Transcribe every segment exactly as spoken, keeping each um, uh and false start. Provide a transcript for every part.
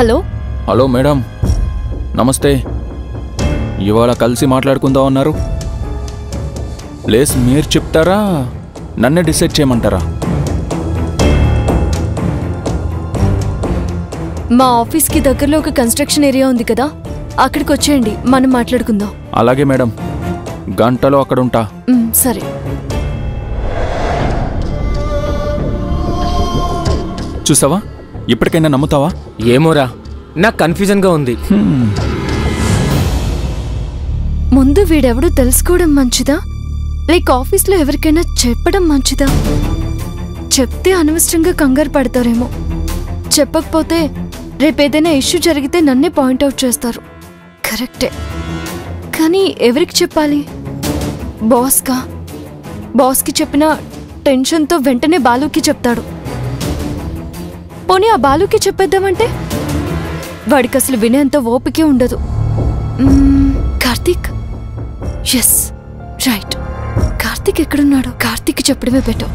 Hello hello madam, నమస్తే. ఇవాళ కలిసి మాట్లాడుకుందాం అన్నారు. ప్లేస్ మీరు చెప్తారా, నన్నే డిసైడ్ చేయమంటారా? మా ఆఫీస్కి దగ్గరలో ఒక కన్స్ట్రక్షన్ ఏరియా ఉంది కదా, అక్కడికి వచ్చేయండి, మనం మాట్లాడుకుందాం. అలాగే మేడం, గంటలో అక్కడ ఉంటా. సరే. చూసావా, ఇప్పటికైనా నమ్ముతావా? ఏమోరా, నాకు కన్ఫ్యూజన్గా ఉంది. ముందు వీడెవడో తెలుసుకోవడం మంచిదా, లేక ఆఫీస్లో ఎవరికైనా చెప్పడం మంచిదా? చెప్తే అనవసరంగా కంగారు పడతారేమో, చెప్పకపోతే రేపేదైనా ఇష్యూ జరిగితే నన్నే పాయింట్అవుట్ చేస్తారు. కరెక్టే, కానీ ఎవరికి చెప్పాలి? బాస్కా? బాస్కి చెప్పిన టెన్షన్తో వెంటనే బాలుకి చెప్తాడు. పోనీ ఆ బాలుకి చెప్పేద్దామంటే వాడికి అసలు వినేంత ఓపికే ఉండదు. కార్తీక్, ఎస్ రైట్, కార్తీక్ ఎక్కడున్నాడు? కార్తీక్ చెప్పడమే బెటర్.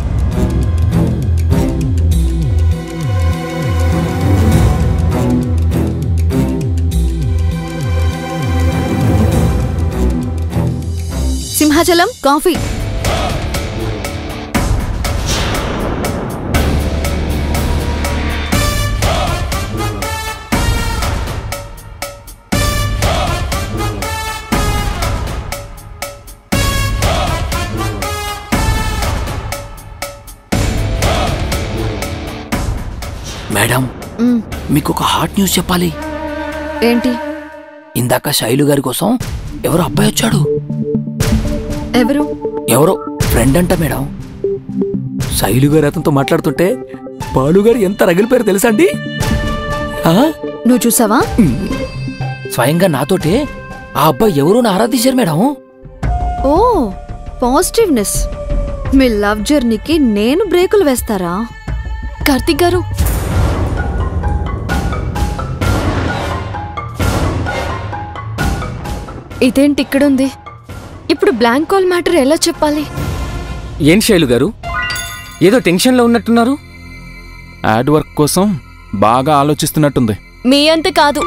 సింహాచలం కాఫీ. మేడం, మీకు ఒక హాట్ న్యూస్ చెప్పాలి. ఏంటి? ఇందాక శైలు గారి కోసం ఎవరో అబ్బాయి వచ్చాడు. ఎవరు? ఎవరో ఫ్రెండ్ అంట మేడం. శైలు గారు అతనితో మాట్లాడుతుంటే బాలుగారు ఎంత రగిలిపోయారు తెలుసా అండి? నువ్వు చూసావా? స్వయంగా నాతోటే ఆ అబ్బాయి ఎవరో ఆరాధించారు మేడం. Oh positiveness. మీ లవ్ జర్నీకి నేను బ్రేకులు వేస్తారా? కార్తీక్ గారు, ఇదేంటి ఇక్కడుంది? ఇప్పుడు బ్లాంక్ కాల్ మ్యాటర్ ఎలా చెప్పాలి? ఏం శైలు గారు, ఏదో టెన్షన్లో ఉన్నట్టున్నారు? యాడ్ వర్క్ కోసం బాగా ఆలోచిస్తున్నట్టుంది. మీ అంత కాదు.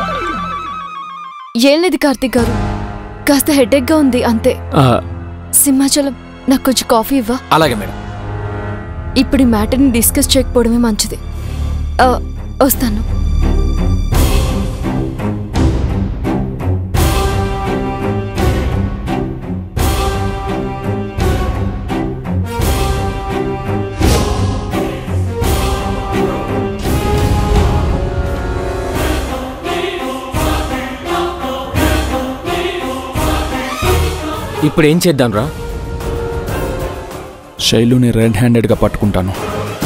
ఏం లేదు కార్తీక్ గారు, కాస్త హెడేక్గా ఉంది అంతే. సింహాచలం, నాకు కొంచెం కాఫీ ఇవ్వా? అలాగే మేడం. ఇప్పుడు ఈ మ్యాటర్ని డిస్కస్ చేయకపోవడమే మంచిది. వస్తాను. ఇప్పుడు ఏం చేద్దాం రా? శైలుని రెడ్ హ్యాండెడ్గా పట్టుకుంటాను.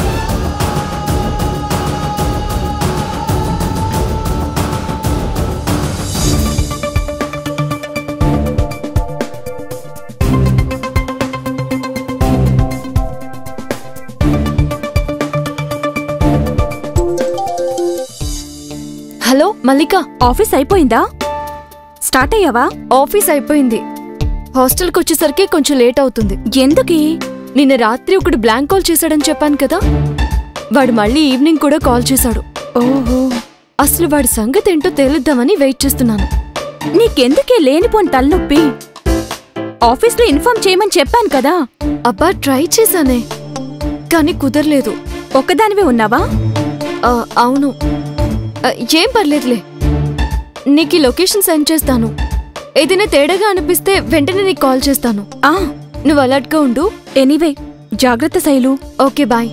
హలో మల్లిక, ఆఫీస్ అయిపోయిందా? స్టార్ట్ అయ్యావా? ఆఫీస్ అయిపోయింది. హాస్టల్కి వచ్చేసరికి కొంచెం లేట్ అవుతుంది. ఎందుకే? నిన్న రాత్రి ఒకడు బ్లాంక్ కాల్ చేశాడని చెప్పాను కదా, వాడు మళ్ళీ ఈవినింగ్ కూడా కాల్ చేశాడు. ఓహో, అసలు వాడి సంగతి ఏంటో తేలిద్దామని వెయిట్ చేస్తున్నాను. నీకెందుకే లేనిపోని తలనొప్పి? ఆఫీస్లో ఇన్ఫార్మ్ చేయమని చెప్పాను కదా. అబ్బా, ట్రై చేశానే, కానీ కుదరలేదు. ఒక్కదానివే ఉన్నావా? అవును. ఏం పర్లేదులే, నీకు ఈ లొకేషన్ సెండ్ చేస్తాను. ఏదైనా తేడాగా అనిపిస్తే వెంటనే నీకు కాల్ చేస్తాను. ఆ నువ్వు అలర్ట్గా ఉండు. ఎనీవే, జాగ్రత్త శైలు. Okay, bye.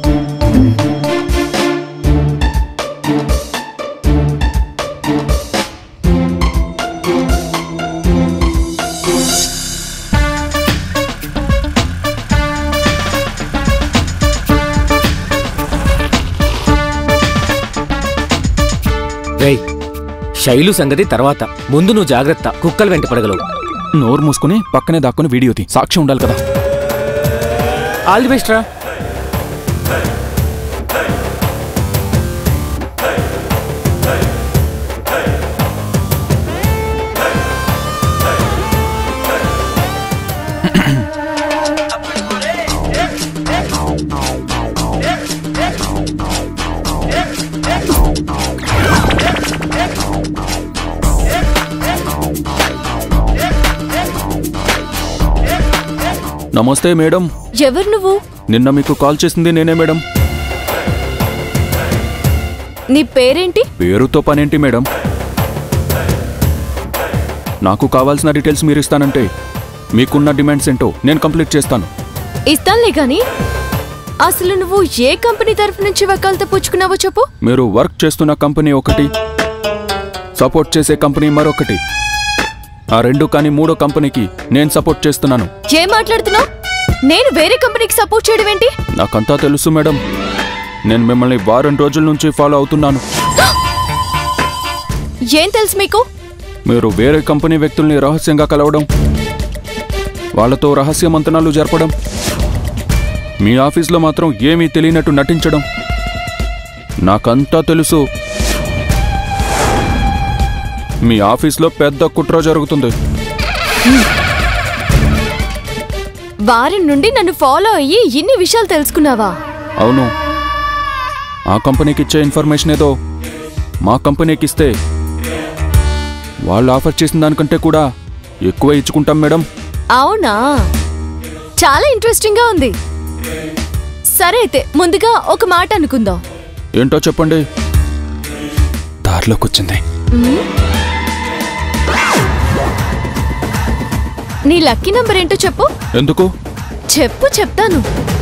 రేయ్, శైలు సంగతి తర్వాత, ముందు నువ్వు జాగ్రత్త, కుక్కలు వెంట పడగలవు. నోరు మూసుకుని పక్కనే దాక్కుని వీడియో తీ, సాక్ష్యం ఉండాలి కదా. ఆల్ ది బెస్ట్ రా. నమస్తే మేడం. ఎవరు నువ్వు? నిన్న మీకు కాల్ చేసింది నేనే మేడం. నీ పేరేంటి? పేరుతో పనేంటి మేడం? నాకు కావాల్సిన డీటెయిల్స్ మీరు ఇస్తానంటే మీకున్న డిమాండ్స్ ఏంటో నేను కంప్లీట్ చేస్తాను. ఇస్తానులే గాని అసలు నువ్వు ఏ కంపెనీ తరఫు నుంచి వకాల్తా పుచ్చుకున్నావో చెప్పు. మీరు వర్క్ చేస్తున్న కంపెనీ ఒకటి, సపోర్ట్ చేసే కంపెనీ మరొకటి. ఆ రెండు కానీ మూడో కంపెనీకి నేను సపోర్ట్ చేస్తున్నాను. ఏం మాట్లాడుతున్నావు? నేను వేరే కంపెనీకి సపోర్ట్ చేయడం ఏంటి? నాకంతా తెలుసు మేడం. నేను మిమ్మల్ని వారం రోజుల నుంచి ఫాలో అవుతున్నాను. ఏం తెలుసు మీకు? మీరు వేరే కంపెనీ వ్యక్తుల్ని రహస్యంగా కలవడం, వాళ్లతో రహస్య మంతనాలు జరపడం, మీ ఆఫీస్లో మాత్రం ఏమీ తెలియనట్టు నటించడం, నాకంతా తెలుసు. మీ ఆఫీస్లో పెద్ద కుట్ర జరుగుతుంది. వారి నుండి నన్ను ఫాలో అయ్యి ఇన్ని విషయాలు తెలుసుకున్నావా? అవును. ఆ కంపెనీకి ఇచ్చే ఇన్ఫర్మేషన్ ఏదో మా కంపెనీకి ఇస్తే వాళ్ళు ఆఫర్ చేసిన దానికంటే కూడా ఎక్కువ ఇచ్చుకుంటాం మేడం. అవునా? చాలా ఇంట్రెస్టింగ్ గా ఉంది. సరే అయితే ముందుగా ఒక మాట అనుకుందాం. ఏంటో చెప్పండి. దారిలోకి వచ్చింది. నీ లక్కీ నంబర్ ఏంటో చెప్పు. ఎందుకు చెప్పు, చెప్తాను.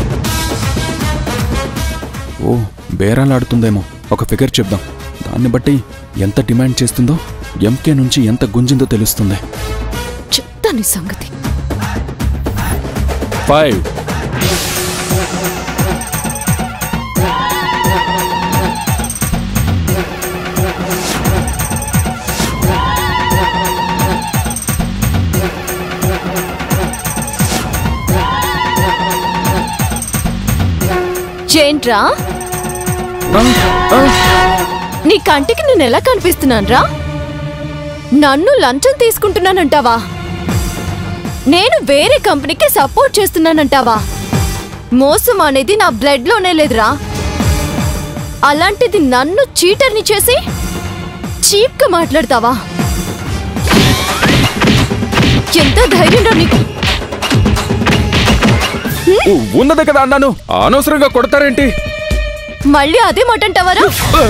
ఓ, బేరాలాడుతుందేమో. ఒక ఫిగర్ చెప్దాం. దాన్ని బట్టి ఎంత డిమాండ్ చేస్తుందో, ఎంకే నుంచి ఎంత గుంజిందో తెలుస్తుంది. చెప్తాను సంగతి. ఫైవ్. ఏంట్రా నీ కంటికి నేను ఎలా కనిపిస్తున్నాన్రా? నన్ను లంచం తీసుకుంటున్నానంటావా? నేను వేరే కంపెనీకి సపోర్ట్ చేస్తున్నానంటావా? మోసం అనేది నా బ్లడ్ లోనే లేదురా. అలాంటిది నన్ను చీటర్ని చేసి చీప్ గా మాట్లాడతావా? ఎంత ధైర్యం రా నీకు? ఉన్నదే కదా అన్నాను, అనవసరంగా కొడతారేంటి? మళ్ళీ అదే మాట అంటావారా?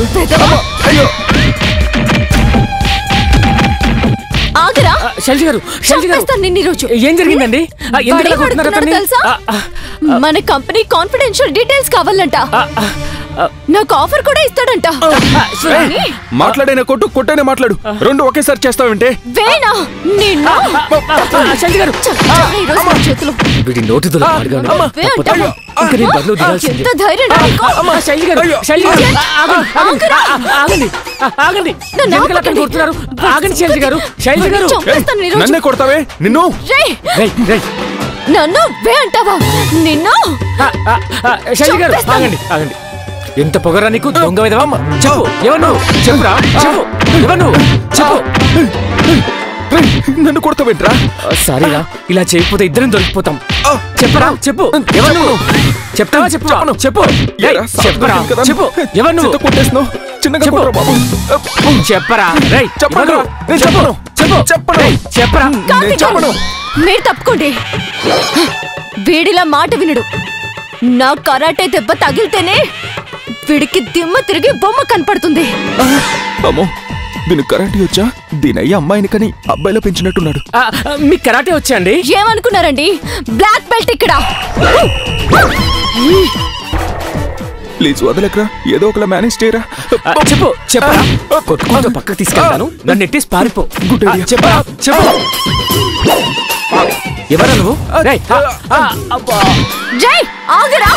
ఆగరా. శైలజ గారు, శైలజ గారు, చంపేస్తాను నిన్ను ఈరోజు. ఏం జరిగిందండి? ఎందుకు ఇలా కొడుతున్నారు అతన్ని? తెలుసా? మన కంపెనీ కాన్ఫిడెన్షియల్ డీటెయిల్స్ కావాలంట. నాకు ఆఫర్ కూడా ఇస్తాడంట. మాట్లాడైనా కొట్టు, కొట్టైనా మాట్లాడు, రెండు ఒకేసారి చేస్తావంటే? వేనా నిన్ను? శైలజ గారు, ఈరోజు నా చేతిలో. వీడి నోటితో మాట్లాడు. వే అంటావా? ఇంకా నేను బదులు దిగాల్సిందే. ఎంత ధైర్యం రా నీకు? శైలజ గారు, శైలజ గారు, ఆగండి, ఆగండి, ఆగండి. ఎందుకు అతన్ని కొడుతున్నారు? ఆగండి శైలజ గారు, శైలజ గారు. చంపేస్తాను ఈరోజు. నన్నే కొడతావే నిన్ను? రేయ్, రేయ్, రేయ్. నన్ను వే అంటావా? నిన్ను? శైలజ గారు, ఆగండి, ఆగండి. ఎంత పొగరా నీకు, దొంగ విధవా? చెప్పు, ఎవరు నువ్వు? చెప్పురా, చెప్పు, ఎవరు నువ్వు? చెప్పు. నన్ను కొడతావేంట్రా? సారీరా, ఇలా చేయకపోతే ఇద్దరం దొరికిపోతాం. చెప్పరా, చెప్పు, ఎవరు నువ్వు? చెప్తావా? చెప్పు, చెప్పు, చెప్పరా, చెప్పు, ఎవరు నువ్వు? కొట్టేస్తున్నావు. చిన్నగా కొట్టరా బాబు. చెప్పరా, రేయ్, చెప్పను, నేను చెప్పను, చెప్పు, చెప్పను, చెప్పరా. నేను చెప్పను. మీరు తప్పుకోండి. వీడిలా మాట వినడు. నా కరాటే దెబ్బ తగిలితేనే వీడికి దిమ్మ తిరిగి బొమ్మ కనపడుతుంది. అమ్మో, దీని కరాటే వచ్చా? దీని అయ్యే అమ్మాయిని కని అబ్బాయిలో పెంచినట్టున్నాడు. మీకు కరాటే వచ్చా అండి? ఏమనుకున్నారండి? బ్లాక్ బెల్ట్ ఇక్కడ. ప్లీజ్ వదలకరా, ఏదో ఒకలా మేనేజ్ చేయరా. చెప్పు, చెప్పరా. కొట్టుకుంటూ పక్కకు తీసుకెళ్తాను, నన్ను ఎట్టేసి పారిపో. Good idea. చెప్పరా, చెప్పు. ఎవరా నువ్వు? జై ఆగరా.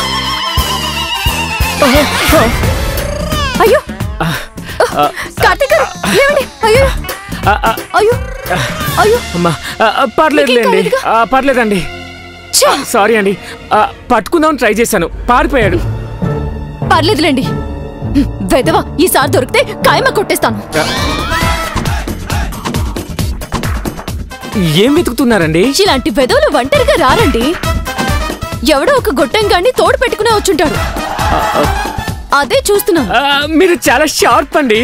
అయ్యో కార్తీక్ గారు, లేవండి. అయ్యో అయ్యో అయ్యో. అమ్మా, పర్లేదులేండి, పర్లేదండి. సారీ అండి, పట్టుకుందామని ట్రై చేశాను, పారిపోయాడు. పర్లేదులేండి. వెదవా, ఈసారి దొరికితే కాయమ కొట్టేస్తాను. ఏం వెతుకుతున్నారండి? ఇలాంటి వెదవులు ఒంటరిగా రారండి. ఎవడో ఒక గొట్టంగాన్ని తోడు పెట్టుకునే వచ్చుంటాడు. అదే చూస్తున్నాను. మీరు చాలా షార్ప్ అండి.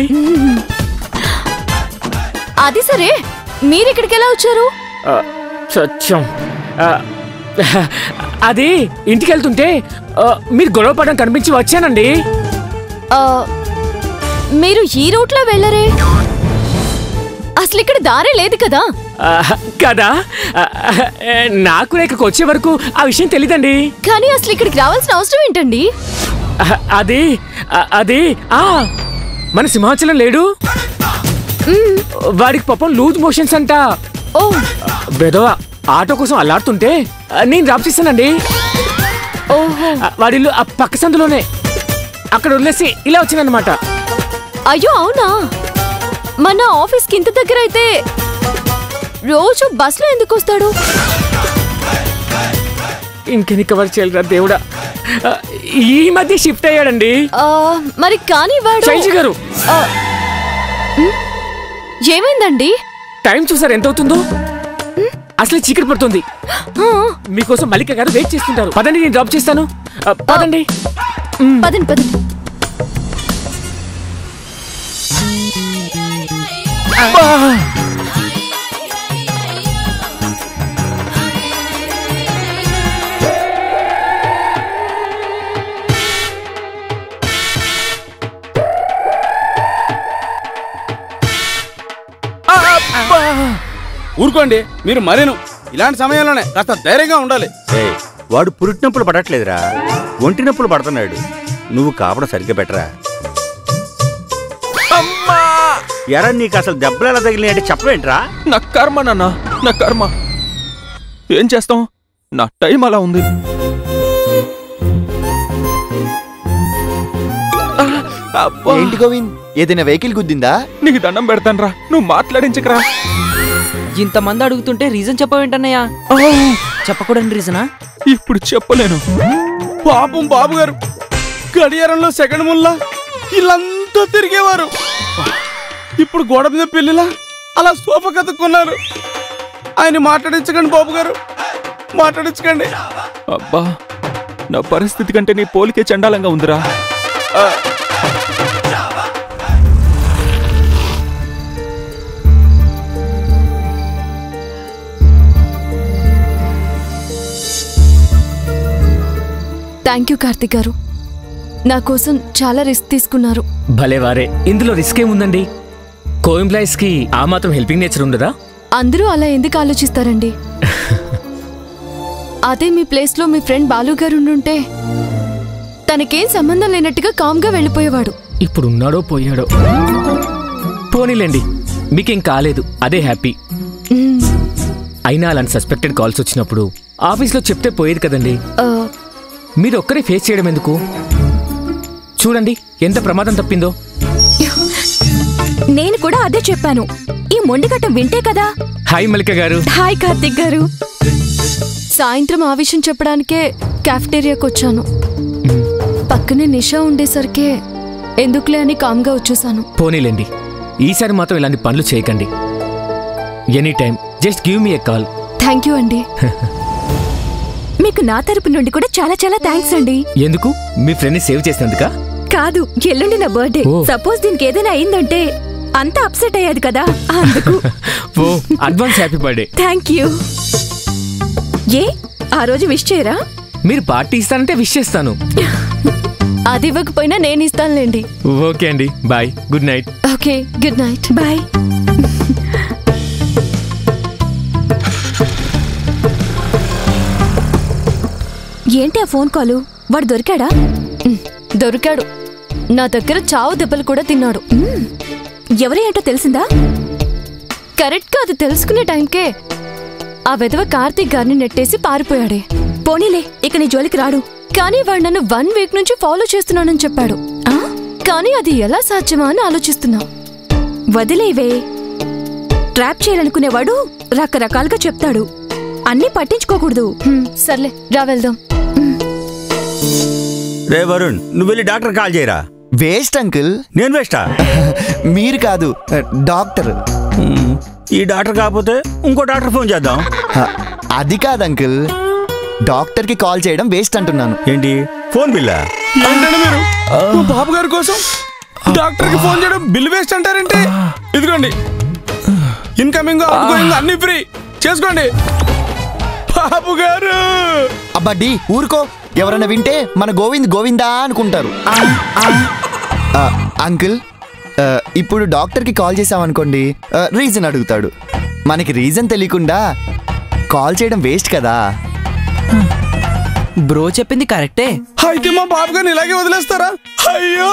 అది సరే, మీరిక్కడికి ఎలా వచ్చారు? సత్యం, అది ఇంటికి వెళ్తుంటే ఆ, మీరు గొడవ పడడం కనిపించి వచ్చానండి. ఆ, మీరు ఈ రూట్లో వెళ్ళరే? అసలు ఇక్కడ దారే లేదు కదా. ఆ, కదా ఆ, నాకు ఇక్కడికి వచ్చే వరకు ఆ విషయం తెలీదండి. కానీ అసలు ఇక్కడికి రావాల్సిన అవసరం ఏంటండి? ఆ, అది ఆ, అది ఆ మన సింహాచలం లేడు, వాడికి పాపం లూజ్ మోషన్స్ అంట. ఓ బెదవ ఆటో కోసం అల్లాడుతుంటే ఆ, నేను డ్రాప్ చేశానండి. ఓహో, ఆ, వాడిల్లు ఆ పక్క సందులోనే. అక్కడ వదిలేసి ఇలా వచ్చిందనమాట. అయ్యో అవునా? మన ఆఫీస్కి ఇంత దగ్గర అయితే రోజు బస్లో ఎందుకు వస్తాడు? ఇంకెన్ని కవర్ చేయలేరా దేవుడా. ఆ, ఈ మధ్య షిఫ్ట్ అయ్యాడండి. ఆ, మరి కానీ వాడు శైలజ గారు, ఆ, ఉమ్, ఏమైందండి? టైం చూసారు ఎంత అవుతుందో? అసలు చీకటి పడుతుంది. ఆ, మీకోసం మల్లిక గారు వెయిట్ చేస్తుంటారు. పదండి, నేను డ్రాప్ చేస్తాను. ఆ, పదండి. పదండి పదండి. ఊరుకోండి మీరు మరేను. ఇలాంటి సమయంలోనే కాస్త ధైర్యంగా ఉండాలి. ఏయ్, వాడు పురిటి నొప్పులు పడట్లేదురా, ఒంటి నొప్పులు పడుతున్నాడు. నువ్వు కాపడం సరిగ్గా పెట్టరా. ఎరా నీకు అసలు దెబ్బలు ఎలా తగిలినాయి అంటే చెప్పవేంట్రా? నా కర్మ నాన్న, నా కర్మ. ఏం చేస్తాం, నా టైం అలా ఉంది. ఆ, అబ్బా. ఏంటి గోవింద్, ఏదైనా వెహికల్ గుద్దిందా? నీకు దండం పెడతాను రా, నువ్వు మాట్లాడించకరా. ఇంతమంది అడుగుతుంటే రీజన్ చెప్పవేంటన్నయ్యా? చెప్పకూడని రీజనా? ఇప్పుడు చెప్పలేను. పాపం బాబు గారు గడియారంలో సెకండ్ ముల్లా ఇల్లంతా తిరిగేవారు. ఇప్పుడు గోడ మీద పెళ్లిలా అలా సోఫా కతుక్కున్నారు. ఆయన మాట్లాడించకండి బాబు గారు, మాట్లాడించకండి. అబ్బా, నా పరిస్థితి కంటే నీ పోలికే చండాలంగా ఉందిరా. ఆ, థ్యాంక్ యూ కార్తిక్ గారు, నా కోసం చాలా రిస్క్ తీసుకున్నారు. భలేవారే, ఇందులో రిస్క్ ఏముందండి? కో ఎంప్లాయీస్ కి ఆ మాత్రం హెల్పింగ్ నేచర్ ఉండదా? అందరూ అలా ఎందుకు ఆలోచిస్తారండి? అదే మీ ప్లేస్ లో మీ ఫ్రెండ్ బాలు గారు ఉండుంటే తనకేం సంబంధం లేనట్టుగా కామ్గా వెళ్ళిపోయేవాడు. ఇప్పుడు ఉన్నాడో పోయాడో. పోనీలేండి, మీకేం కాలేదు, అదే హ్యాపీ. మ్మ్. అయినా అలాంటి సస్పెక్టెడ్ కాల్స్ వచ్చినప్పుడు ఆఫీస్లో చెప్తే పోయేది కదండి. ఆ, మీరు ఒక్కరే ఫేస్ చేయడం ఎందుకు? చూడండి ఎంత ప్రమాదం తప్పిందో. నేను కూడా అదే చెప్పాను. ఈ మొండిగట్ట వింటే కదా. హాయ్ మల్లిక గారు. హాయ్ కార్తిక్ గారు. సాయంత్రం ఆ విషయం చెప్పడానికే క్యాఫ్టేరియాకి వచ్చాను. పక్కనే నిషా ఉండేసరికి ఎందుకులే అని కామ్గా వచ్చేసాను. పోనీలేండి, ఈసారి మాత్రం ఇలాంటి పనులు చేయకండి. Any time just give me a call. Thank you అండి. మీకు నా తరపు నుండి కూడా చాలా చాలా థ్యాంక్స్ అండి. ఎందుకు? మీ ఫ్రెండ్ ని సేవ్ చేసినందుకా? కాదు, ఎల్లుండి నా బర్త్డే. ఓ. సపోజ్ దీనికి ఏదైనా అయిందంటే అంతా అప్సెట్ అయ్యేది కదా, అందుకు. ఓ, advance happy birthday. Thank you. ఏ ఆ రోజు విష్ చేయరా? మీరు పార్టీ ఇస్తానంటే విష్ చేస్తాను. అది ఇవ్వకపోయినా నేను ఇస్తానులేండి. ఓకే అండి, bye, good night. Okay, good night. Bye. ఏంటి ఆ ఫోన్ కాలు? వాడు దొరికాడా? మ్, దొరికాడు. నా దగ్గర చావు దెబ్బలు కూడా తిన్నాడు. మ్మ్. ఎవరు ఏంటో తెలిసిందా? కరెక్ట్ గా అది తెలుసుకునే టైంకే ఆ వెధవ కార్తీక్ గారిని నెట్టేసి పారిపోయాడే. పోనీలే, ఇక నీ జోలికి రాడు. కానీ వాడు నన్ను వన్ వీక్ నుంచి ఫాలో చేస్తున్నానని చెప్పాడు. ఆ? కానీ అది ఎలా సాధ్యమా అని ఆలోచిస్తున్నా. వదిలేవే. ట్రాప్ చేయాలనుకునేవాడు రకరకాలుగా చెప్తాడు, అన్నీ పట్టించుకోకూడదు. హ్మ్, సర్లే రా వెళ్దాం. రే వరుణ్, నువ్వు వెళ్ళి డాక్టర్ కాల్ చేయరా. Waste uncle. నేను వేస్టా? మీరు కాదు, డాక్టర్. హ్మ్, ఈ డాక్టర్ కాకపోతే ఇంకో డాక్టర్ ఫోన్ చేద్దాం. హ, అది కాదు అంకుల్, డాక్టర్ కి కాల్ చేయడం వేస్ట్ అంటున్నాను. ఏంటి ఫోన్ బిల్లా? ఏంటండి మీరు మా బాబు గారి కోసం డాక్టర్ కి ఫోన్ చేయడం బిల్ వేస్ట్ అంటారంటే? ఇదిగోండి, ఇన్కమింగ్ అవుట్ గోయింగ్ అన్ని ఫ్రీ చేసుకోండి. బాబు గారు. అబ్బడ్డి ఊరుకో, ఎవరైనా వింటే మన గోవింద్ గోవిందా అనుకుంటారు. ఆ, అంకుల్ ఆ, ఇప్పుడు డాక్టర్కి కాల్ చేసామనుకోండి, ఆ, రీజన్ అడుగుతాడు. మనకి రీజన్ తెలియకుండా కాల్ చేయడం వేస్ట్ కదా. బ్రో చెప్పింది కరెక్టే. అయితే మా బాబు గారిని ఇలాగే వదిలేస్తారా? అయ్యో,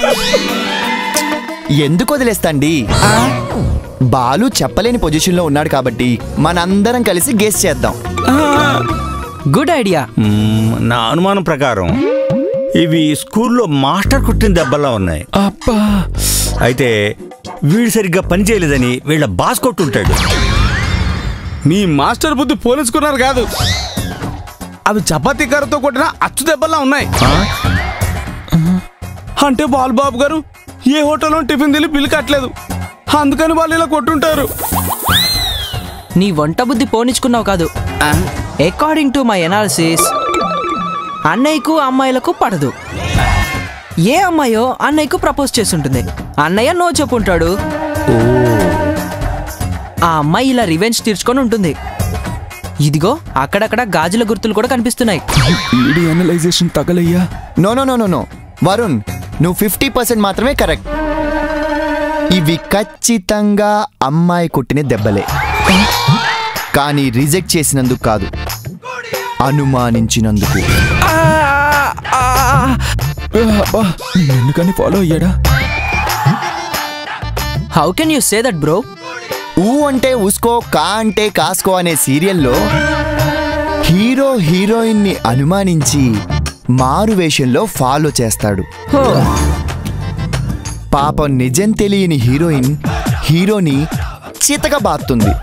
ఎందుకు వదిలేస్తాండి? బాలు చెప్పలేని పొజిషన్లో ఉన్నాడు కాబట్టి మనందరం కలిసి గెస్ చేద్దాం. Good idea. మ్మ్, నా అనుమానం ప్రకారం ఇవి స్కూల్లో మాస్టర్ కుట్టిన దెబ్బలా ఉన్నాయి. అబ్బా, అయితే వీడు సరిగ్గా పని చేయలేదని వీళ్ళ బాస్ కొట్టుంటాడు. మీ మాస్టర్ బుద్ధి పోలీసుకున్నారు కాదు, అవి చపాతీ కర్రతో కొట్టిన అచ్చు దెబ్బలా ఉన్నాయి. అంటే బాలబాబు గారు ఏ హోటల్లో టిఫిన్ తిని బిల్లు కట్టలేదు, అందుకని వాళ్ళు ఇలా కొట్టుంటారు. నీ వంట బుద్ధి పోనిచ్చుకున్నావు కాదు. అకార్డింగ్ టు మై ఎనాలిసిస్, అన్నయ్యకు అమ్మాయిలకు పడదు. ఏ అమ్మాయో అన్నయ్యకు ప్రపోజ్ చేస్తుంటుంది, అన్నయ్య నో చెప్పుంటాడు. ఆ అమ్మాయి ఇలా రివెంజ్ తీర్చుకొని ఉంటుంది. ఇదిగో అక్కడక్కడ గాజుల గుర్తులు కూడా కనిపిస్తున్నాయి. ఈడి అనలైజేషన్ తగలయ్యా. No no no no no Varun, నువ్వు ఫిఫ్టీ పర్సెంట్ మాత్రమే కరెక్ట్. ఇవి ఖచ్చితంగా అమ్మాయి కొట్టిన దెబ్బలే, కానీ రిజెక్ట్ చేసినందుకు కాదు, అనుమానించినందుకు. అబ్బా, ఎందుకని ఫాలో అయ్యాడా? How can you say that bro? ఊ అంటే ఉస్కో, కా అంటే కాస్కో అనే సీరియల్లో హీరో హీరోయిన్ ని అనుమానించి మారు వేషంలో ఫాలో చేస్తాడు. పాపం నిజం తెలియని హీరోయిన్ హీరోని చితక బాస్తుంది.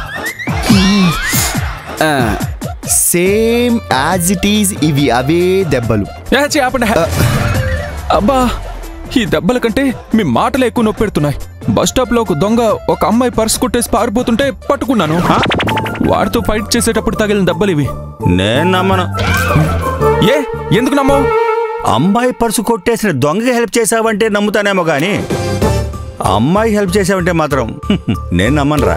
సేమ్ యాజ్ ఇట్ ఈజ్ ఇవి అవే దెబ్బలు. ఏచి, ఆపండి. అబ్బా, ఈ దెబ్బల కంటే మీ మాటలు ఎక్కువ నొప్పి పెడుతున్నాయి. బస్ స్టాప్ లో ఒక దొంగ ఒక అమ్మాయి పర్స్ కొట్టేసి పారిపోతుంటే పట్టుకున్నాను. వాడితో ఫైట్ చేసేటప్పుడు తగిలిన దెబ్బలు ఇవి. నేను నమ్మను. ఏ, ఎందుకు నమ్మవు? అమ్మాయి పర్సు కొట్టేసిన దొంగకి హెల్ప్ చేసావంటే నమ్ముతానేమో గాని అమ్మాయి హెల్ప్ చేసావంటే మాత్రం నేను నమ్మనురా.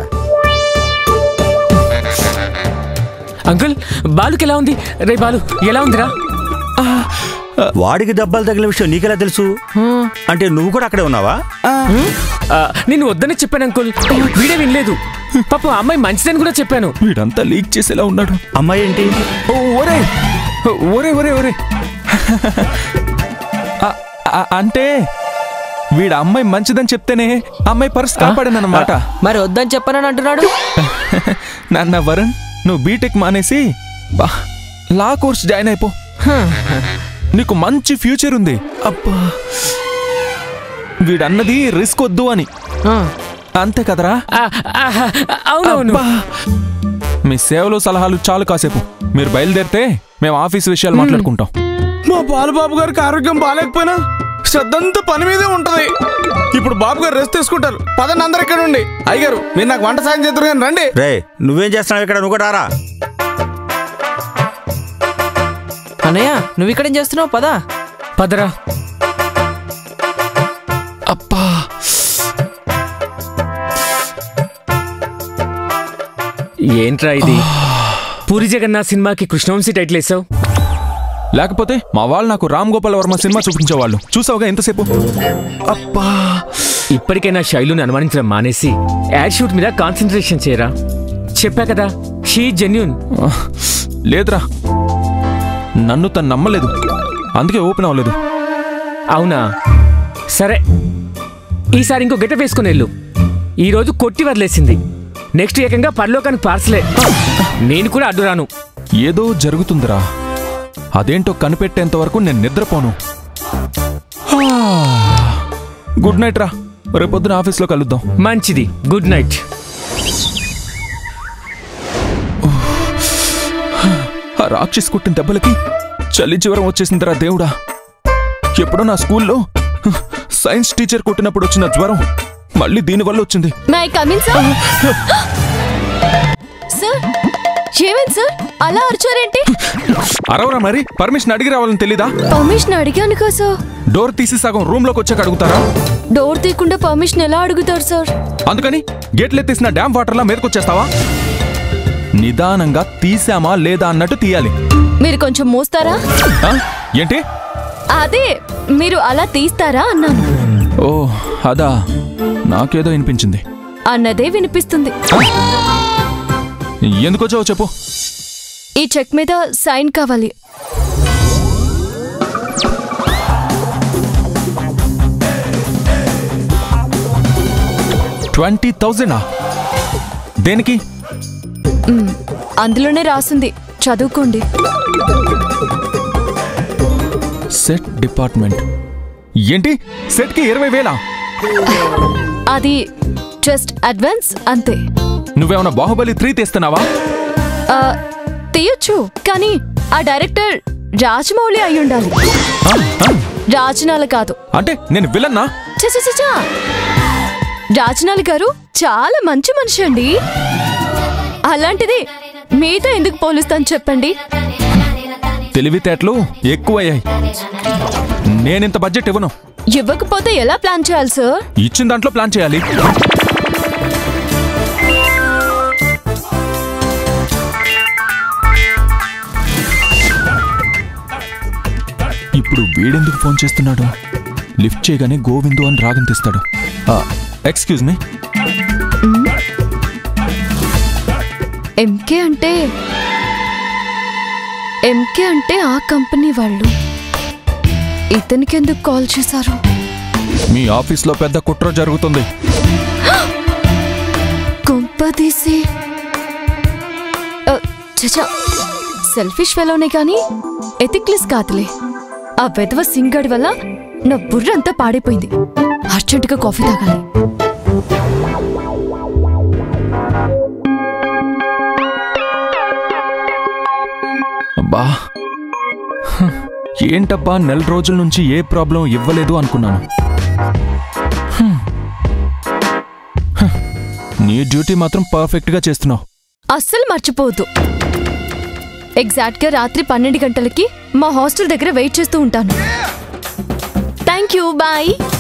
అంకుల్, బాలుకి ఎలా ఉంది? రే బాలు, ఎలా ఉందిరా? వాడికి దెబ్బలు తగిలిన విషయం నీకెలా తెలుసు? అంటే నువ్వు కూడా అక్కడే ఉన్నావా? నేను వద్దనే చెప్పాను అంకుల్, వీడే వినలేదు. పాప అమ్మాయి మంచిదని కూడా చెప్పాను. వీడంతా లీక్ చేసేలా ఉన్నాడు. అమ్మాయి ఏంటి? ఒరే ఒరే ఒరే ఒరే అంటే వీడు అమ్మాయి మంచిదని చెప్తేనే అమ్మాయి పర్స్ కాపాడానన్నమాట. మరి వద్దని చెప్పానని అంటున్నాడు. నాన్న వరుణ్, నువ్వు బీటెక్ మానేసి బా లా కోర్స్ జాయిన్ అయిపో, నీకు మంచి ఫ్యూచర్ ఉంది. అబ్బా, వీడన్నది రిస్క్ వద్దు అని, అంతే కదరా? అవునవును. మీ సేవలు సలహాలు చాలు, కాసేపు మీరు బయలుదేరితే మేము ఆఫీస్ విషయాలు మాట్లాడుకుంటాం. మా బాలబాబు గారికి ఆరోగ్యం బాగాలేకపోయినా శ్రద్ధంతా పని మీదే ఉంటది. ఇప్పుడు బాబు గారు రెస్ట్ తీసుకుంటారు. పదండి అందరు ఇక్కడ ఉండి. అయ్యగారు, మీరు నాకు వంట సాయం చేద్దరు కానీ రండి. రే, నువ్వేం చేస్తున్నావు ఇక్కడ? నువ్వు కూడా రారా. అన్నయ్య, నువ్వు ఇక్కడేం చేస్తున్నావు? పదా పదరా. అబ్బా, ఏంట్రా ఇది? పూరి జగన్నాథ్ సినిమాకి కృష్ణవంశీ టైటిల్ వేసావు. లేకపోతే మా వాళ్ళు నాకు రామ్ గోపాల్ వర్మ సినిమా చూపించేవాళ్ళు. చూసావుగా ఎంతసేపు. అబ్బా, ఇప్పటికైనా శైలుని అనుమానించడం మానేసి యాడ్ షూట్ మీద కాన్సన్ట్రేషన్ చేయరా. చెప్పా కదా, షీ జెన్యూన్. లేదురా, నన్ను తను నమ్మలేదు, అందుకే ఓపెన్ అవ్వలేదు. అవునా? సరే, ఈసారి ఇంకో గెటప్ వేసుకుని వెళ్ళు. ఈరోజు కొట్టి వదిలేసింది, నెక్స్ట్ ఏకంగా పరలోకానికి పార్సలే. నేను కూడా అడ్డురాను. ఏదో జరుగుతుందిరా, అదేంటో కనిపెట్టేంత వరకు నేను నిద్రపోను. గుడ్ నైట్ రా, రేపొద్దున ఆఫీస్లో కలుద్దాం. మంచిది, గుడ్ నైట్. ఆ రాక్షసి కొట్టిన దెబ్బలకి చలి జ్వరం వచ్చేసిందిరా దేవుడా. ఎప్పుడో నా స్కూల్లో సైన్స్ టీచర్ కొట్టినప్పుడు వచ్చిన జ్వరం మళ్ళీ దీనివల్ల వచ్చింది. My coming sir. సార్, ఏమైంది సార్? అలా అరిచారేంటి? అరవరా మరి, పర్మిషన్ అడిగి రావాలని తెలీదా? పర్మిషన్ అడిగాను కదా సార్. డోర్ తీసి సగం రూమ్ లోకి వచ్చాక అడుగుతారా? డోర్ తీయకుండా పర్మిషన్ ఎలా అడుగుతారు సార్? అందుకని గేట్లు ఎత్తేసిన డ్యామ్ వాటర్లా మీదకొచ్చేస్తావా? నిదానంగా తీసామా లేదా అన్నట్టు తీయాలి. మీరు కొంచెం మోస్తారా? ఆ? ఏంటి? అదే మీరు అలా తీస్తారా అన్నాను. ఓ అదా, నాకేదో వినిపించింది. అన్నదే వినిపిస్తుంది. ఎందుకొచ్చావో చెప్పు. ఈ చెక్ మీద సైన్ కావాలి. ట్వంటీ థౌజండా? దేనికి? మ్, అందులోనే రాసింది, చదువుకోండి. Set department. ఏంటి? సెట్కి ఇరవై వేలా? అది జస్ట్ అడ్వాన్స్ అంతే. నువ్వేమన్నా బాహుబలి త్రీ తీస్తున్నావా? ఆ, తీయొచ్చు, కానీ ఆ డైరెక్టర్ రాజమౌళి అయి ఉండాలి. ఆ? ఆ? రాజనాల కాదు. అంటే నేను విలన్నా? చ చ చ చ. రాజనాల గారు చాలా మంచి మనిషి అండి. అలాంటిది మీతో ఎందుకు పోలుస్తాను చెప్పండి? తెలివితేటలు ఎక్కువయ్యాయి. నేనింత బడ్జెట్ ఇవ్వను. ఇవ్వకపోతే ఎలా ప్లాన్ చేయాలి సార్? ఇచ్చిన దాంట్లో ప్లాన్ చేయాలి. ఇప్పుడు వీడెందుకు ఫోన్ చేస్తున్నాడు? లిఫ్ట్ చేయగానే గోవిందు అని రాగం తీస్తాడు. Excuse me. ఎంకే అంటే ఎంకే అంటే ఆ కంపెనీ వాళ్ళు. ఇతనికి ఎందుకు కాల్ చేశారు? మీ ఆఫీస్లో పెద్ద కుట్ర జరుగుతుంది. కొంపదీసి చచా, సెల్ఫిష్ ఫెలోనే కానీ ఎథిక్లెస్ కాదులే. ఆ వెధవ సింగడి వల్ల నా బుర్ర అంతా పాడైపోయింది. అర్జెంటుగా కాఫీ తాగాలి. అబ్బా, ఏంటబ్బా నెల రోజుల నుంచి ఏ ప్రాబ్లం ఇవ్వలేదు అనుకున్నాను. నీ డ్యూటీ మాత్రం పర్ఫెక్ట్గా చేస్తున్నావు. అస్సలు మర్చిపోవద్దు. ఎగ్జాక్ట్గా రాత్రి పన్నెండు గంటలకి మా హాస్టల్ దగ్గర వెయిట్ చేస్తూ ఉంటాను. Thank you, bye.